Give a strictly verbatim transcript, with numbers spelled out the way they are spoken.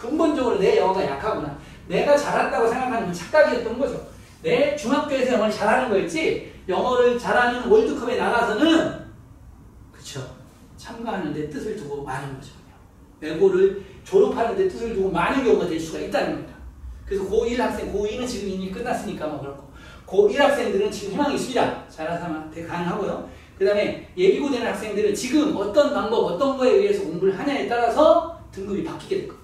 근본적으로 내 영어가 약하구나. 내가 잘한다고 생각하는 건 착각이었던 거죠. 내 중학교에서 영어를 잘하는 거였지 영어를 잘하는 월드컵에 나가서는 그쵸 참가하는 데 뜻을 두고 많은 거죠. 외고를 졸업하는 데 뜻을 두고 많은 경우가 될 수가 있다는 겁니다. 그래서 고일 학생, 고이는 지금 이미 끝났으니까 뭐 그렇고 고일 학생들은 지금 희망이 있습니다. 잘해서 하면 가능하고요. 그 다음에 예비고 되는 학생들은 지금 어떤 방법, 어떤 거에 의해서 공부를 하냐에 따라서 등급이 바뀌게 될 겁니다.